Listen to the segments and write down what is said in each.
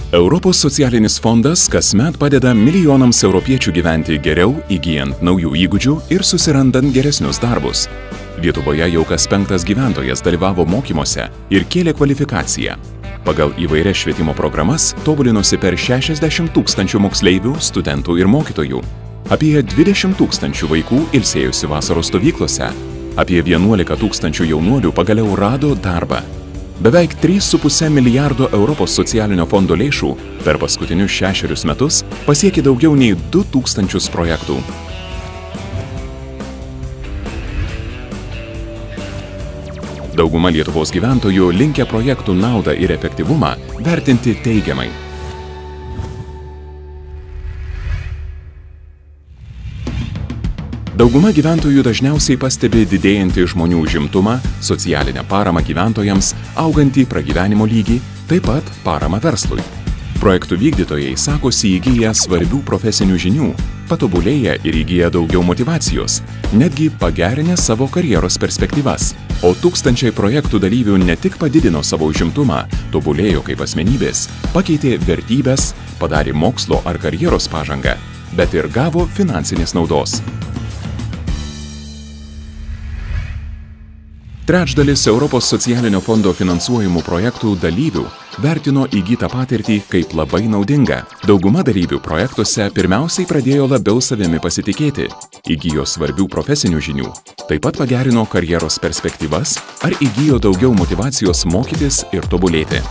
Europos socialinis fondas kasmet padeda milijonams europiečių gyventi geriau, įgyjant naujų įgūdžių ir susirandant geresnius darbus. Lietuvoje jau kas 5. gyventojas dalyvavo mokymuose ir kėlė kvalifikaciją. Pagal įvairias švietimo programas tobulinosi per 60 000 moksleivių, studentų ir mokytojų. Apie 20 000 vaikų ilsėjusi vasaros stovyklose. Apie 11 000 jaunuolių pagaliau rado darbą. Beveik 3,5 milijardo Europos socialinio fondo lėšų per paskutinius 6 metus pasiekė daugiau nei 2000 projektų. Dauguma Lietuvos gyventojų linkę projektų naudą ir efektyvumą vertinti teigiamai. Dauguma gyventojų dažniausiai pastebi didėjantį žmonių užimtumą, socialinę paramą gyventojams, augantį pragyvenimo lygį, taip pat paramą verslui. Projektų vykdytojai sakosi įgyję svarbių profesinių žinių, patobulėję ir įgyję daugiau motyvacijos, netgi pagerinę savo karjeros perspektyvas. O tūkstančiai projektų dalyvių ne tik padidino savo užimtumą, tobulėjo kaip asmenybės, pakeitė vertybes, padarė mokslo ar karjeros pažangą, bet ir gavo finansinės naudos. Trečdalis Europos socialinio fondo finansuojamų projektų dalyvių vertino įgytą patirtį kaip labai naudingą. Dauguma dalyvių projektuose pirmiausiai pradėjo labiau savimi pasitikėti, įgijo svarbių profesinių žinių, taip pat pagerino karjeros perspektyvas ar įgijo daugiau motyvacijos mokytis ir tobulėti.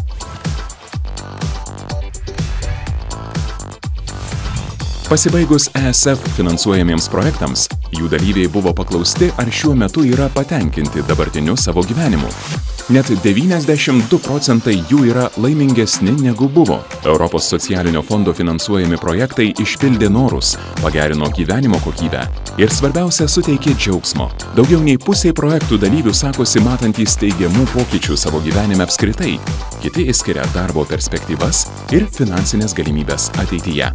Pasibaigus ESF finansuojamiems projektams, jų dalyviai buvo paklausti, ar šiuo metu yra patenkinti dabartiniu savo gyvenimu. Net 92% jų yra laimingesni negu buvo. Europos socialinio fondo finansuojami projektai išpildė norus, pagerino gyvenimo kokybę ir svarbiausia suteikė džiaugsmo. Daugiau nei pusė projektų dalyvių sakosi matantys teigiamų pokyčių savo gyvenime apskritai. Kiti išskiria darbo perspektyvas ir finansinės galimybės ateityje.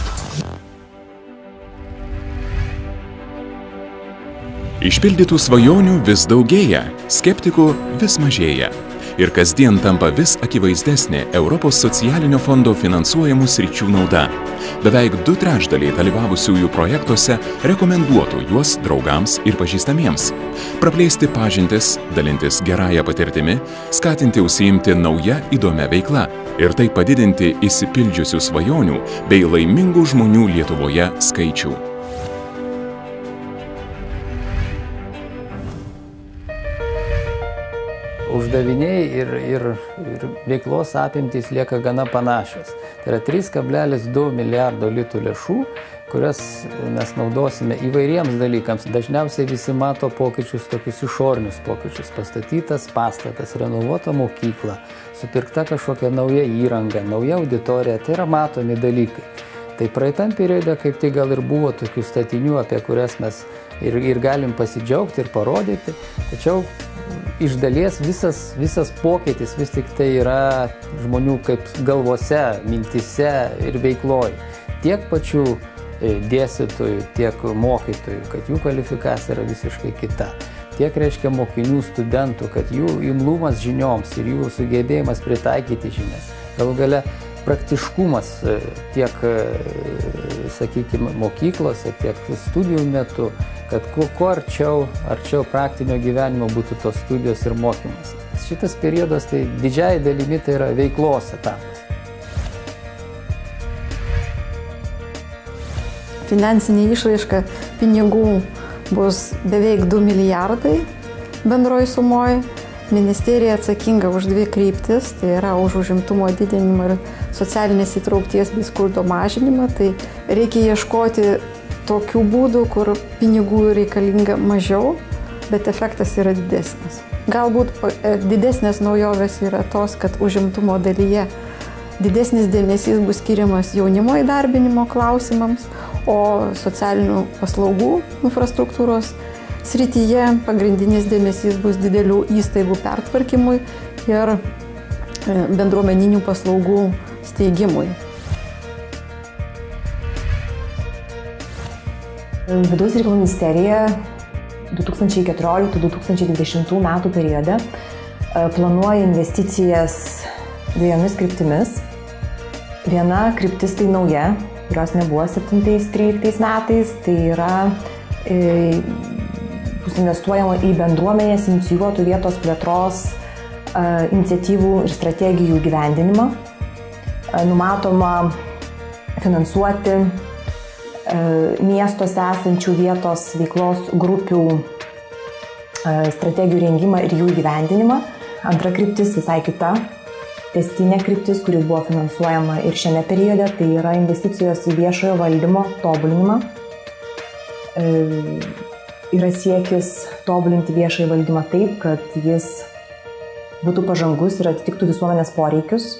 Išpildytų svajonių vis daugėja, skeptikų vis mažėja. Ir kasdien tampa vis akivaizdesnė Europos socialinio fondo finansuojamų sričių nauda. Beveik 2/3 dalyvavusiųjų projektuose rekomenduotų juos draugams ir pažįstamiems. Praplėsti pažintis, dalintis gerąją patirtimi, skatinti užsiimti nauja įdomia veikla ir taip padidinti išsipildžiusių svajonių bei laimingų žmonių Lietuvoje skaičių. Uždaviniai ir veiklos apimtys lieka gana panašios. Tai yra 3,2 milijardo litų lėšų, kurias mes naudosime įvairiems dalykams. Dažniausiai visi mato pokyčius, tokius išorinius pokyčius. Pastatytas pastatas, renovuota mokykla, supirkta kažkokia nauja įranga, nauja auditorija. Tai yra matomi dalykai. Tai praeitam periode kaip tai gal ir buvo tokių statinių, apie kurias mes ir galim pasidžiaugti ir parodyti. Tačiau iš dalies visas pokytis vis tik tai yra žmonių kaip galvose, mintise ir veikloj. Tiek pačių dėstytojų, tiek mokytojų, kad jų kvalifikacija yra visiškai kita. Tiek reiškia mokinių, studentų, kad jų imlumas žinioms ir jų sugebėjimas pritaikyti žinias. Galų gale praktiškumas tiek, sakykime, mokyklose, tiek studijų metu, kad kuo arčiau praktinio gyvenimo būtų tos studijos ir mokymas. Šitas periodas, tai didžiai dalimi tai yra veiklos etapas. Finansinė išraiška pinigų bus beveik 2 milijardai bendroj sumoj. Ministerija atsakinga už 2 kryptis, tai yra už užimtumo didinimą ir socialinės įtraukties bei skurdo mažinimą. Tai reikia ieškoti tokių būdų, kur pinigų reikalinga mažiau, bet efektas yra didesnis. Galbūt didesnės naujovės yra tos, kad užimtumo dalyje didesnis dėmesys bus skiriamas jaunimo įdarbinimo klausimams, o socialinių paslaugų infrastruktūros srityje pagrindinis dėmesys bus didelių įstaigų pertvarkymui ir bendruomeninių paslaugų steigimui. Vidaus reikalų ministerija 2014-2020 metų periode planuoja investicijas 2 kryptimis. Viena kryptis tai nauja, kurios nebuvo 7-13 metais, tai yra bus investuojama į bendruomenės inicijuotų vietos plėtros iniciatyvų ir strategijų gyvendinimą. Numatoma finansuoti miestuose esančių vietos veiklos grupių strategijų rengimą ir jų gyvendinimą. Antra kryptis visai kita, tęstinė kryptis, kuri buvo finansuojama ir šiame periode, tai yra investicijos į viešojo valdymo tobulinimą. Yra siekis tobulinti viešąjį valdymą taip, kad jis būtų pažangus ir atitiktų visuomenės poreikius.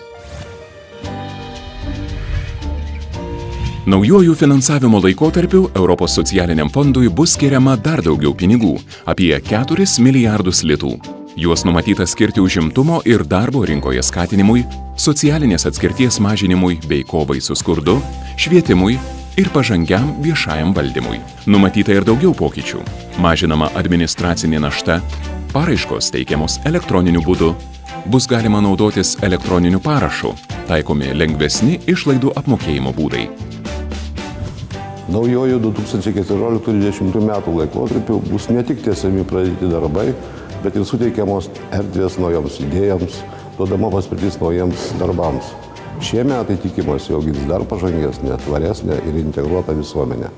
Naujuoju finansavimo laikotarpiu Europos socialiniam fondui bus skiriama dar daugiau pinigų – apie 4 milijardus litų. Juos numatyta skirti užimtumo ir darbo rinkoje skatinimui, socialinės atskirties mažinimui bei kovai su skurdu, švietimui ir pažangiam viešajam valdymui. Numatyta ir daugiau pokyčių. Mažinama administracinė našta, paraiškos teikiamos elektroniniu būdu, bus galima naudotis elektroniniu parašu, taikomi lengvesni išlaidų apmokėjimo būdai. Naujojo 2014-2020 metų laikotarpiu bus ne tik tęsiami pradėti darbai, bet ir suteikiamos erdvės naujoms idėjams, duodama paspirtis naujiems darbams. Šie metai tikimasi augins dar pažangesnę, tvaresnę ir integruotą visuomenę.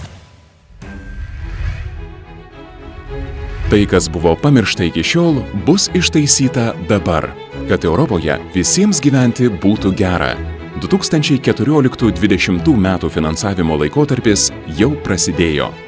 Tai, kas buvo pamiršta iki šiol, bus ištaisyta dabar, kad Europoje visiems gyventi būtų gera. 2014-2020 metų finansavimo laikotarpis jau prasidėjo.